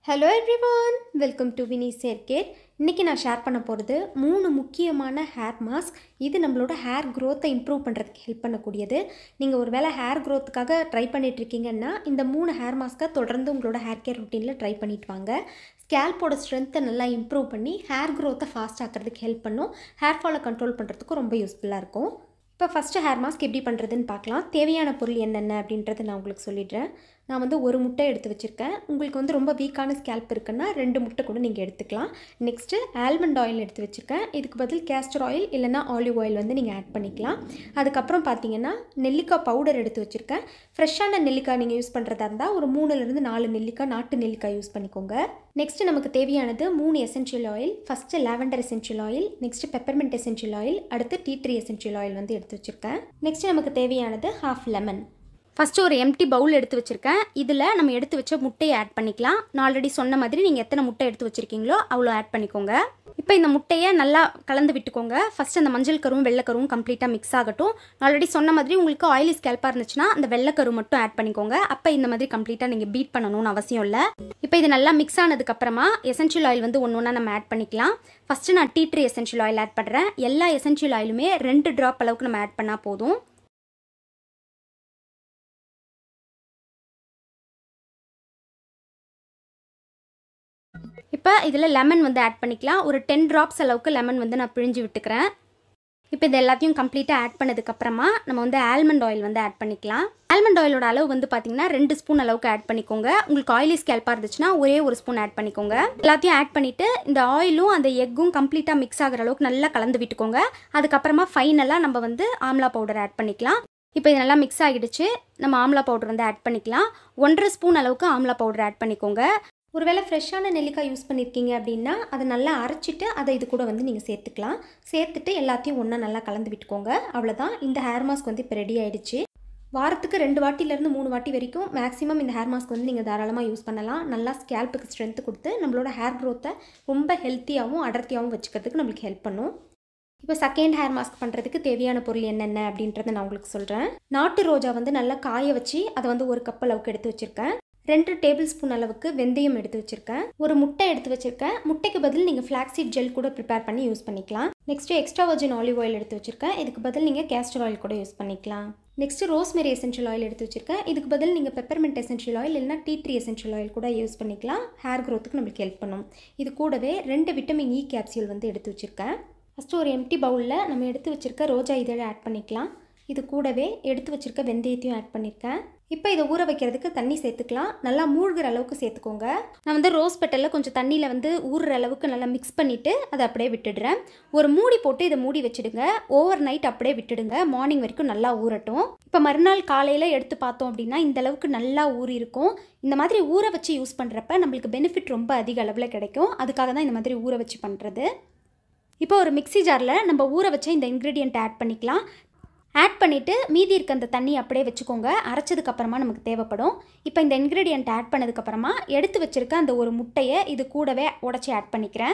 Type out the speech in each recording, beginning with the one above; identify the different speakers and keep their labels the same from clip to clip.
Speaker 1: Hello everyone, welcome to Vinis hair care. இன்னைக்கு நான் share பண்ண போறது மூணு முக்கியமான ஹேர் மாஸ்க். இது நம்மளோட ஹேர் growth-ஐ இம்ப்ரூவ் பண்றதுக்கு ஹெல்ப் பண்ணக்கூடியது. நீங்க ஒருவேளை ஹேர் growth-க்காக ட்ரை பண்ணிட்டு இருக்கீங்கன்னா இந்த மூணு ஹேர் மாஸ்கை தொடர்ந்து உங்களோட ஹேர் கேர் ரொட்டீன்ல ட்ரை பண்ணிட்டு வாங்க. ஸ்கேல்போட ஸ்ட்ரென்த்தை நல்லா இம்ப்ரூவ் பண்ணி ஹேர் growth-ஐ ஃபாஸ்ட் ஆக்கிறதுக்கு ஹெல்ப் பண்ணும். ஹேர் ஃபாலை கண்ட்ரோல் பண்றதுக்கு ரொம்ப யூஸ்ஃபுல்லா இருக்கும். இப்போ ஃபர்ஸ்ட் ஹேர் மாஸ்க் எப்படி பண்ணுறதுன்னு பார்க்கலாம். தேவையான பொருள் என்னென்ன அப்படின்றத நான் உங்களுக்கு சொல்லிடுறேன். நான் வந்து ஒரு முட்டை எடுத்து வச்சுருக்கேன். உங்களுக்கு வந்து ரொம்ப வீக்கான ஸ்கேல்ப் இருக்குன்னா 2 முட்டை கூட நீங்கள் எடுத்துக்கலாம். நெக்ஸ்ட்டு ஆல்மண்ட் ஆயில் எடுத்து வச்சுருக்கேன். இதுக்கு பதில் கேஸ்டர் ஆயில் இல்லைனா ஆலிவ் ஆயில் வந்து நீங்கள் ஆட் பண்ணிக்கலாம். அதுக்கப்புறம் பார்த்தீங்கன்னா நெல்லிக்காய் பவுடர் எடுத்து வச்சுருக்கேன். ஃப்ரெஷ்ஷான நெல்லிக்காய் நீங்கள் யூஸ் பண்ணுறதா இருந்தால் ஒரு 3லேருந்து 4 நெல்லிக்காய் நாட்டு நெல்லிக்காய் யூஸ் பண்ணிக்கோங்க. நெக்ஸ்ட்டு நமக்கு தேவையானது 3 essential oil. First lavender essential oil, next peppermint essential oil, அடுத்து டீ ட்ரீ எசென்ஷியல் ஆயில் வந்து எடுத்து வச்சுருக்கேன். நெக்ஸ்ட்டு நமக்கு தேவையானது ½ லெமன். ஃபஸ்ட்டு ஒரு எம்டி பவுல் எடுத்து வச்சுருக்கேன். இதில் நம்ம எடுத்து வச்ச முட்டையை ஆட் பண்ணிக்கலாம். நான் ஆல்ரெடி சொன்ன மாதிரி நீங்கள் எத்தனை முட்டை எடுத்து வச்சுருக்கீங்களோ அவ்வளோ ஆட் பண்ணிக்கோங்க. இப்போ இந்த முட்டையை நல்லா கலந்து விட்டுக்கோங்க. ஃபஸ்ட்டு அந்த மஞ்சள் கருவும் வெள்ளைக்கருவும் கம்ப்ளீட்டாக மிக்ஸ் ஆகட்டும். நான் ஆல்ரெடி சொன்ன மாதிரி உங்களுக்கு ஆயிலி ஸ்கேல்பாக இருந்துச்சுன்னா அந்த வெள்ளைக்கரு மட்டும் ஆட் பண்ணிக்கோங்க. அப்போ இந்த மாதிரி கம்ப்ளீட்டாக நீங்கள் பீட் பண்ணணும்னு அவசியம் இல்லை. இப்போ இது நல்லா மிக்ஸ் ஆனதுக்கப்புறமா எசென்ஷியல் ஆயில் வந்து ஒன்று ஒன்றா நம்ம ஆட் பண்ணிக்கலாம். ஃபஸ்ட்டு நான் tea tree essential oil add பண்ணுறேன். எல்லா எசென்ஷியல் ஆயிலுமே 2 ட்ராப் அளவுக்கு நம்ம ஆட் பண்ணால் போதும். இப்போ இதில் லெமன் வந்து ஆட் பண்ணிக்கலாம். ஒரு 10 ட்ராப்ஸ் அளவுக்கு லெமன் வந்து நான் பிழிஞ்சு விட்டுக்கிறேன். இப்போ இது எல்லாத்தையும் கம்ப்ளீட்டாக ஆட் பண்ணதுக்கப்புறமா நம்ம வந்து ஆல்மண்ட் ஆயில் வந்து ஆட் பண்ணிக்கலாம். ஆல்மண்ட் ஆயிலோட அளவு வந்து பார்த்தீங்கன்னா 2 ஸ்பூன் அளவுக்கு ஆட் பண்ணிக்கோங்க. உங்களுக்கு ஆயிலி ஸ்கேல்பாக இருந்துச்சுன்னா ஒரே ஒரு ஸ்பூன் ஆட் பண்ணிக்கோங்க. எல்லாத்தையும் ஆட் பண்ணிவிட்டு இந்த ஆயிலும் அந்த எக்கும் கம்ப்ளீட்டாக மிக்ஸ் ஆகிற அளவுக்கு நல்லா கலந்து விட்டுக்கோங்க. அதுக்கப்புறமா ஃபைனலாக நம்ம வந்து ஆம்லா பவுடர் ஆட் பண்ணிக்கலாம். இப்போ இது நல்லா மிக்ஸ் ஆகிடுச்சு. நம்ம ஆம்லா பவுடர் வந்து ஆட் பண்ணிக்கலாம். 1.5 ஸ்பூன் அளவுக்கு ஆம்லா பவுடர் ஆட் பண்ணிக்கோங்க. ஒருவேளை ஃப்ரெஷ்ஷான நெல்லிக்காய் யூஸ் பண்ணியிருக்கீங்க அப்படின்னா அதை நல்லா அரைச்சிட்டு அதை இது கூட வந்து நீங்கள் சேர்த்துக்கலாம். சேர்த்துட்டு எல்லாத்தையும் ஒன்றா நல்லா கலந்து விட்டுக்கோங்க. அவ்வளோதான், இந்த ஹேர் மாஸ்க் வந்து இப்போ ரெடி ஆகிடுச்சு. வாரத்துக்கு 2 வாட்டிலேருந்து 3 வாட்டி வரைக்கும் மேக்ஸிமம் இந்த ஹேர் மாஸ்க் வந்து நீங்கள் தாராளமாக யூஸ் பண்ணலாம். நல்லா ஸ்கேல்ப்புக்கு ஸ்ட்ரென்த்து கொடுத்து நம்மளோட ஹேர் க்ரோத்தை ரொம்ப ஹெல்த்தியாகவும் அடர்த்தியாகவும் வச்சுக்கிறதுக்கு நம்மளுக்கு ஹெல்ப் பண்ணும். இப்போ செகண்ட் ஹேர் மாஸ்க் பண்ணுறதுக்கு தேவையான பொருள் என்னென்ன அப்படின்றத நான் உங்களுக்கு சொல்கிறேன். நாட்டு ரோஜா வந்து நல்லா காய வச்சு அதை வந்து 1 கப் அளவுக்கு எடுத்து வச்சுருக்கேன். 2 டேபிள் ஸ்பூன் அளவுக்கு வெந்தயம் எடுத்து வச்சுருக்கேன். ஒரு முட்டை எடுத்து வச்சுருக்கேன். முட்டைக்கு பதில் நீங்கள் ஃப்ளாக்ஸீட் ஜெல் கூட ப்ரிப்பேர் பண்ணி யூஸ் பண்ணிக்கலாம். Next extra virgin olive oil எடுத்து வச்சுருக்கேன். இதுக்கு பதில் நீங்கள் கேஸ்டர் ஆயில் கூட யூஸ் பண்ணிக்கலாம். நெக்ஸ்ட்டு ரோஸ்மெரி எசென்ஷியல் ஆயில் எடுத்து வச்சுருக்கேன். இதுக்கு பதில் நீங்கள் பெப்பர்மெண்ட் எசென்ஷியல் ஆயில் இல்லைனா டீ ட்ரீ எசென்ஷியல் ஆயில் கூட யூஸ் பண்ணிக்கலாம். ஹேர் க்ரோத்துக்கு நம்மளுக்கு ஹெல்ப் பண்ணும். இது கூடவே 2 விட்டமின் இ கேப்சியூல் வந்து எடுத்து வச்சுருக்கேன். ஃபஸ்ட்டு ஒரு எம்டி பவுலில் நம்ம எடுத்து வச்சுருக்க ரோஜா இதழை ஆட் பண்ணிக்கலாம். இது கூடவே எடுத்து வச்சுருக்க வெந்தயத்தையும் ஆட் பண்ணியிருக்கேன். இப்போ இதை ஊற வைக்கிறதுக்கு தண்ணி சேர்த்துக்கலாம். நல்லா மூழ்கிற அளவுக்கு சேர்த்துக்கோங்க. நான் வந்து ரோஸ் பெட்டலில் கொஞ்சம் தண்ணியில் வந்து ஊறுற அளவுக்கு நல்லா மிக்ஸ் பண்ணிவிட்டு அதை அப்படியே விட்டுடுறேன். ஒரு மூடி போட்டு இதை மூடி வச்சுடுங்க. ஓவர் நைட் அப்படியே விட்டுடுங்க. மார்னிங் வரைக்கும் நல்லா ஊறட்டும். இப்போ மறுநாள் காலையில் எடுத்து பார்த்தோம் அப்படின்னா இந்த அளவுக்கு நல்லா ஊறி இருக்கும். இந்த மாதிரி ஊற வச்சு யூஸ் பண்ணுறப்ப நம்மளுக்கு பெனிஃபிட் ரொம்ப அதிக அளவில் கிடைக்கும். அதுக்காக தான் இந்த மாதிரி ஊற வச்சு பண்ணுறது. இப்போ ஒரு மிக்ஸி ஜாரில் நம்ம ஊற வச்ச இந்த இன்க்ரீடியன்ட் ஆட் பண்ணிக்கலாம். ஆட் பண்ணிவிட்டு மீதி இருக்க அந்த தண்ணி அப்படியே வச்சுக்கோங்க. அரைச்சதுக்கப்புறமா நமக்கு தேவைப்படும். இப்போ இந்த இன்க்ரீடியன்ட் ஆட் பண்ணதுக்கப்புறமா எடுத்து வச்சுருக்க அந்த ஒரு முட்டையை இது கூடவே உடச்சி ஆட் பண்ணிக்கிறேன்.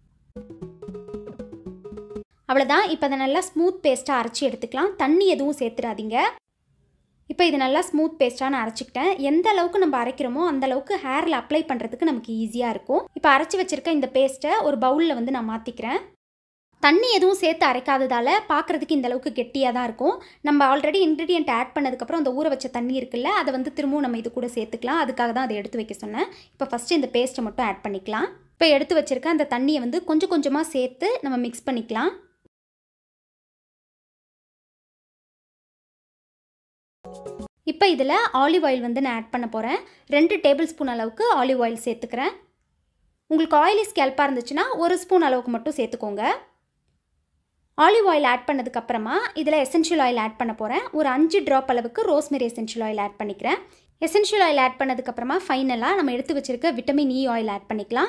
Speaker 1: அவ்வளோதான். இப்போ அதை நல்லா ஸ்மூத் பேஸ்ட்டாக அரைச்சி எடுத்துக்கலாம். தண்ணி எதுவும் சேர்த்துடாதீங்க. இப்போ இது நல்லா ஸ்மூத் பேஸ்ட்டாக நான் அரைச்சிக்கிட்டேன். எந்த அளவுக்கு நம்ம அரைக்கிறோமோ அந்த அளவுக்கு ஹேரில் அப்ளை பண்ணுறதுக்கு நமக்கு ஈஸியாக இருக்கும். இப்போ அரைச்சி வச்சுருக்க இந்த பேஸ்ட்டை ஒரு பவுலில் வந்து நான் மாற்றிக்கிறேன். தண்ணி எதுவும் சேர்த்து அரைக்காததால் பார்க்குறதுக்கு இந்த அளவுக்கு கெட்டியாக தான் இருக்கும். நம்ம ஆல்ரெடி இன்க்ரீடியன்ட் ஆட் பண்ணதுக்கப்புறம் அந்த ஊற வச்ச தண்ணி இருக்குல்ல, அதை வந்து திரும்பவும் நம்ம இது கூட சேர்த்துக்கலாம். அதுக்காக தான் அதை எடுத்து வைக்க சொன்னேன். இப்போ ஃபஸ்ட்டு இந்த பேஸ்ட்டை மட்டும் ஆட் பண்ணிக்கலாம். இப்போ எடுத்து வச்சுருக்க அந்த தண்ணியை வந்து கொஞ்சம் கொஞ்சமாக சேர்த்து நம்ம மிக்ஸ் பண்ணிக்கலாம். இப்போ இதில் ஆலிவ் ஆயில் வந்து நான் ஆட் பண்ண போகிறேன். 2 டேபிள் ஸ்பூன் அளவுக்கு ஆலிவ் ஆயில் சேர்த்துக்கிறேன். உங்களுக்கு ஆயிலி ஸ்கேல்பாக இருந்துச்சுன்னா 1 ஸ்பூன் அளவுக்கு மட்டும் சேர்த்துக்கோங்க. ஆலிவ் ஆயில் ஆட் பண்ணதுக்கப்புறமா இதில் எசென்ஷியல் ஆயில் ஆட் பண்ண போகிறேன். ஒரு 5 ட்ராப் அளவுக்கு ரோஸ்மெரி எசென்ஷியல் ஆயில் ஆட் பண்ணிக்கிறேன். எசென்ஷியல் ஆயில் ஆட் பண்ணதுக்கப்புறமா ஃபைனலாக நம்ம எடுத்து வச்சுருக்க விட்டமின் இ ஆயில் ஆட் பண்ணிக்கலாம்.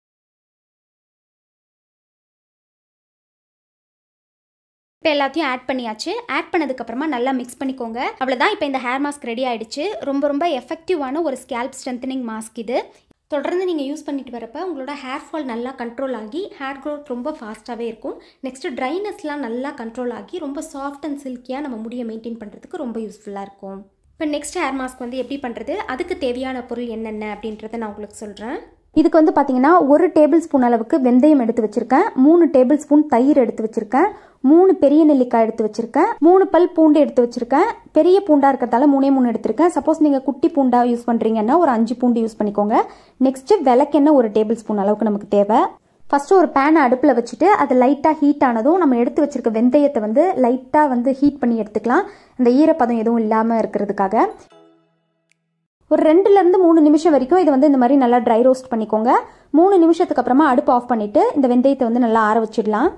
Speaker 1: இப்போ எல்லாத்தையும் ஆட் பண்ணியாச்சு. ஆட் பண்ணதுக்கப்புறமா நல்லா மிக்ஸ் பண்ணிக்கோங்க. அவ்வளோதான். இப்போ இந்த ஹேர் மாஸ்க் ரெடி ஆகிடுச்சு. ரொம்ப எஃபெக்டிவான ஒரு ஸ்கேல்ப் ஸ்ட்ரென்தனிங் மாஸ்க் இது. தொடர்ந்து நீங்கள் யூஸ் பண்ணிட்டு வரப்போ உங்களோட ஹேர் ஃபால் நல்லா கண்ட்ரோல் ஆகி ஹேர் க்ரோத் ரொம்ப ஃபாஸ்ட்டாகவே இருக்கும். நெக்ஸ்ட்டு ட்ரைனஸ்லாம் நல்லா கண்ட்ரோல் ஆகி ரொம்ப சாஃப்ட் அண்ட் சில்கியாக நம்ம முடியை மெயின்டைன் பண்ணுறதுக்கு ரொம்ப யூஸ்ஃபுல்லாக இருக்கும். இப்போ நெக்ஸ்ட் ஹேர் மாஸ்க் வந்து எப்படி பண்ணுறது, அதுக்கு தேவையான பொருள் என்னென்ன அப்படின்றத நான் உங்களுக்கு சொல்கிறேன். இதுக்கு வந்து பார்த்தீங்கன்னா 1 டேபிள் ஸ்பூன் அளவுக்கு வெந்தயம் எடுத்து வச்சிருக்கேன், 3 டேபிள் ஸ்பூன் தயிர் எடுத்து வச்சிருக்கேன், 3 பெரிய நெல்லிக்காய் எடுத்து வச்சிருக்கேன், 3 பல் பூண்டு எடுத்து வச்சிருக்கேன். பெரிய பூண்டா இருக்கிறதால 3 எடுத்திருக்கேன். சப்போஸ் நீங்கள் குட்டி பூண்டா யூஸ் பண்ணுறீங்கன்னா ஒரு 5 பூண்டு யூஸ் பண்ணிக்கோங்க. நெக்ஸ்ட் விளக்கெண்ணெய் 1 டேபிள் ஸ்பூன் அளவுக்கு நமக்கு தேவை. ஃபர்ஸ்ட் ஒரு பேனை அடுப்பில் வச்சுட்டு அது லைட்டாக ஹீட் ஆனதும் நம்ம எடுத்து வச்சிருக்க வெந்தயத்தை வந்து லைட்டாக வந்து ஹீட் பண்ணி எடுத்துக்கலாம், இந்த ஈரப்பதம் எதுவும் இல்லாமல் இருக்கிறதுக்காக. ஒரு 2லேருந்து 3 நிமிஷம் வரைக்கும் இதை வந்து இந்த மாதிரி நல்லா ட்ரை ரோஸ்ட் பண்ணிக்கோங்க. 3 நிமிஷத்துக்கு அப்புறமா அடுப்பு ஆஃப் பண்ணிவிட்டு இந்த வெந்தயத்தை வந்து நல்லா ஆற வச்சிடலாம்.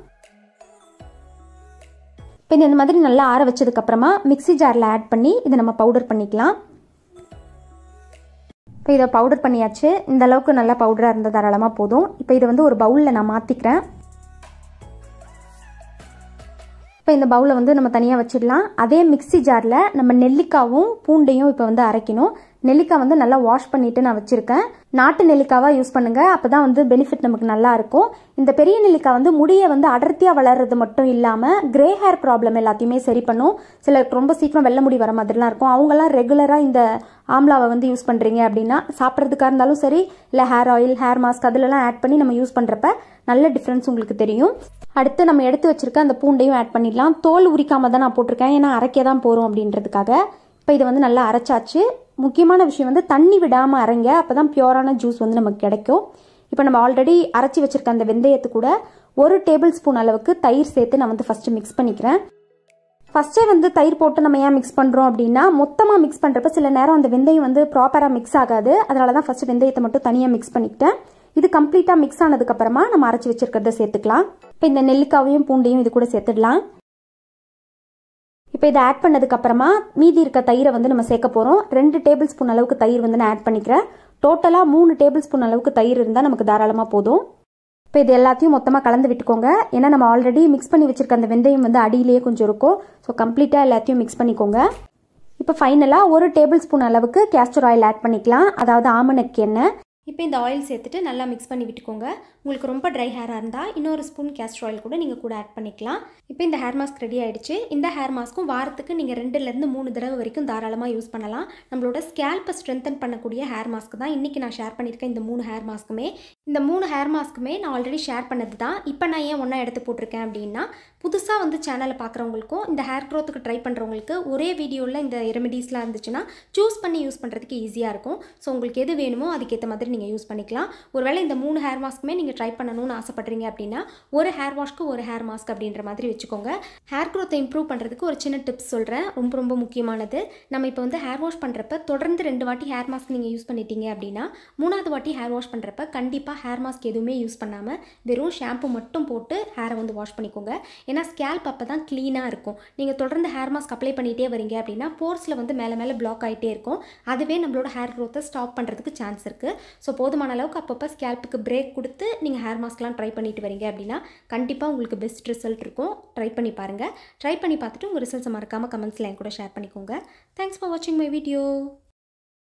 Speaker 1: இப்போ இந்த மாதிரி நல்லா ஆற வச்சதுக்கப்புறமா மிக்ஸி ஜாரில் ஆட் பண்ணி இதை நம்ம பவுடர் பண்ணிக்கலாம். இப்போ இதை பவுடர் பண்ணியாச்சு. இந்த அளவுக்கு நல்லா பவுடராக இருந்தால் தாராளமாக போதும். இப்போ இதை வந்து ஒரு பவுலில் நான் மாற்றிக்கிறேன். இப்போ இந்த பவுலை வந்து நம்ம தனியாக வச்சிடலாம். அதே மிக்ஸி ஜாரில் நம்ம நெல்லிக்காவும் பூண்டையும் இப்போ வந்து அரைக்கணும். நெல்லிக்காய் வந்து நல்லா வாஷ் பண்ணிட்டு நான் வச்சிருக்கேன். நாட்டு நெல்லிக்காவாக யூஸ் பண்ணுங்க, அப்பதான் வந்து பெனிஃபிட் நமக்கு நல்லா இருக்கும். இந்த பெரிய நெல்லிக்காய் வந்து முடியை வந்து அடர்த்தியாக வளர்றது மட்டும் இல்லாமல் கிரே ஹேர் ப்ராப்ளம் எல்லாத்தையுமே சரி பண்ணும். சிலருக்கு ரொம்ப சீக்கிரம் வெள்ளை முடி வர மாதிரிலாம் இருக்கும். அவங்கெல்லாம் ரெகுலராக இந்த ஆம்லாவை வந்து யூஸ் பண்ணுறீங்க அப்படின்னா சாப்பிட்றதுக்காக இருந்தாலும் சரி, இல்லை ஹேர் ஆயில், ஹேர் மாஸ்க் அதிலெல்லாம் ஆட் பண்ணி நம்ம யூஸ் பண்ணுறப்ப நல்ல டிஃப்ரென்ஸ் உங்களுக்கு தெரியும். அடுத்து நம்ம எடுத்து வச்சிருக்க அந்த பூண்டையும் ஆட் பண்ணிடலாம். தோல் உரிக்காம தான் நான் போட்டிருக்கேன், ஏன்னா அரைக்க தான் போகிறோம் அப்படின்றதுக்காக. இப்போ இதை வந்து நல்லா அரைச்சாச்சு. முக்கியமான விஷயம் வந்து தண்ணி விடாமல் அரைங்க, அப்போ தான் பியூரான ஜூஸ் வந்து நமக்கு கிடைக்கும். இப்போ நம்ம ஆல்ரெடி அரைச்சி வச்சிருக்க அந்த வெந்தயத்து கூட 1 டேபிள் ஸ்பூன் அளவுக்கு தயிர் சேர்த்து நான் வந்து ஃபஸ்ட்டு மிக்ஸ் பண்ணிக்கிறேன். ஃபஸ்ட்டே வந்து தயிர் போட்டு நம்ம ஏன் மிக்ஸ் பண்ணுறோம் அப்படின்னா, மொத்தமாக மிக்ஸ் பண்ணுறப்ப சில நேரம் அந்த வெந்தயம் வந்து ப்ராப்பராக மிக்ஸ் ஆகாது. அதனால தான் ஃபஸ்ட்டு வெந்தயத்தை மட்டும் தனியாக மிக்ஸ் பண்ணிக்கிட்டேன். இது கம்ப்ளீட்டாக மிக்ஸ் ஆனதுக்கப்புறமா நம்ம அரைச்சி வச்சிருக்கிறத சேர்த்துக்கலாம். இப்போ இந்த நெல்லிக்காவையும் பூண்டையும் இது கூட சேர்த்துடலாம். இப்போ இதை ஆட் பண்ணதுக்கப்புறமா மீதி இருக்க தயிரை வந்து நம்ம சேர்க்க போகிறோம். 2 டேபிள் ஸ்பூன் அளவுக்கு தயிர் வந்து நான் ஆட் பண்ணிக்கிறேன். டோட்டலாக 3 டேபிள் ஸ்பூன் அளவுக்கு தயிர் இருந்தால் நமக்கு தாராளமாக போதும். இப்போ இது எல்லாத்தையும் மொத்தமாக கலந்து விட்டுக்கோங்க. ஏன்னா நம்ம ஆல்ரெடி மிக்ஸ் பண்ணி வச்சிருக்க அந்த வெந்தயம் வந்து அடியிலேயே கொஞ்சம் இருக்கும். ஸோ கம்ப்ளீட்டாக எல்லாத்தையும் மிக்ஸ் பண்ணிக்கோங்க. இப்போ ஃபைனலாக 1 டேபிள் ஸ்பூன் அளவுக்கு கேஸ்டர் ஆயில் ஆட் பண்ணிக்கலாம், அதாவது ஆமணக்கு எண்ணெய். இப்போ இந்த ஆயில் சேர்த்துட்டு நல்லா மிக்ஸ் பண்ணி விட்டுக்கோங்க. உங்களுக்கு ரொம்ப ட்ரை ஹேராக இருந்தால் இன்னொரு ஸ்பூன் கேஸ்டர் ஆயில் கூட நீங்கள் கூட ஆட் பண்ணிக்கலாம். இப்போ இந்த ஹேர் மாஸ்க் ரெடி ஆகிடுச்சு. இந்த ஹேர் மாஸ்க்கும் வாரத்துக்கு நீங்கள் 2லேருந்து 3 தடவை வரைக்கும் தாராளமாக யூஸ் பண்ணலாம். நம்மளோட ஸ்கேல்ப்பை ஸ்ட்ரென்தன் பண்ணக்கூடிய ஹேர் மாஸ்க் தான் இன்றைக்கி நான் ஷேர் பண்ணியிருக்கேன். இந்த 3 ஹேர் மாஸ்க்குமே நான் ஆல்ரெடி ஷேர் பண்ணது தான். இப்போ நான் ஏன் ஒன்றா எடுத்து போட்டிருக்கேன் அப்படின்னா, புதுசாக வந்து சேனலை பார்க்குறவங்களுக்கும் இந்த ஹேர் க்ரோத்துக்கு ட்ரை பண்ணுறவங்களுக்கு ஒரே வீடியோவில் இந்த ரெமெடிஸ்லாம் இருந்துச்சுன்னா சூஸ் பண்ணி யூஸ் பண்ணுறதுக்கு ஈஸியாக இருக்கும். ஸோ உங்களுக்கு எது வேணுமோ அதுக்கேற்ற மாதிரி நீங்கள் யூஸ் பண்ணிக்கலாம். ஒருவேளை இந்த 3 ஹேர் மாஸ்க்குமே நீங்கள் ட்ரை பண்ணணும்னு ஆசைப்படுறீங்க அப்படின்னா ஒரு ஹேர் வாஷ்க்கு ஒரு ஹேர் மாஸ்க் அப்படின்ற மாதிரி வச்சுக்கோங்க. ஹேர் க்ரோத்தை இம்ப்ரூவ் பண்ணுறதுக்கு ஒரு சின்ன டிப்ஸ் சொல்கிறேன், ரொம்ப ரொம்ப முக்கியமானது. நம்ம இப்போ வந்து ஹேர் வாஷ் பண்ணுறப்ப தொடர்ந்து 2 வாட்டி ஹேர் மாஸ்க் நீங்கள் யூஸ் பண்ணிட்டீங்க அப்படின்னா 3ஆவது வாட்டி ஹேர் வாஷ் பண்ணுறப்ப கண்டிப்பாக ஹேர் மாஸ்க் எதுவுமே யூஸ் பண்ணாமல் வெறும் ஷாம்பு மட்டும் போட்டு ஹேரை வந்து வாஷ் பண்ணிக்கோங்க. ஏன்னா ஸ்கேல்ப் அப்போ தான் க்ளீனாக இருக்கும். நீங்கள் தொடர்ந்து ஹேர் மாஸ்க் அப்ளை பண்ணிகிட்டே வரீங்க அப்படின்னா போர்ஸில் வந்து மேலே மேலே பிளாக் ஆகிட்டே இருக்கும். அதுவே நம்மளோட ஹேர் க்ரோத்தை ஸ்டாப் பண்ணுறதுக்கு சான்ஸ் இருக்குது. ஸோ போதுமான அளவுக்கு அப்பப்போ ஸ்கேல்ப்புக்கு பிரேக் கொடுத்து நீங்கள் ஹேர் மாஸ்க்லாம் ட்ரை பண்ணிட்டு வரீங்க அப்படின்னா கண்டிப்பாக உங்களுக்கு பெஸ்ட் ரிசல்ட் இருக்கும். ட்ரை பண்ணி பாருங்கள். ட்ரை பண்ணி பார்த்துட்டு உங்கள் ரிசல்ட்ஸை மறக்காமல் கமெண்ட்ஸில் என் கூட ஷேர் பண்ணிக்கோங்க. தேங்க்ஸ் ஃபார் வாட்சிங் மை வீடியோ.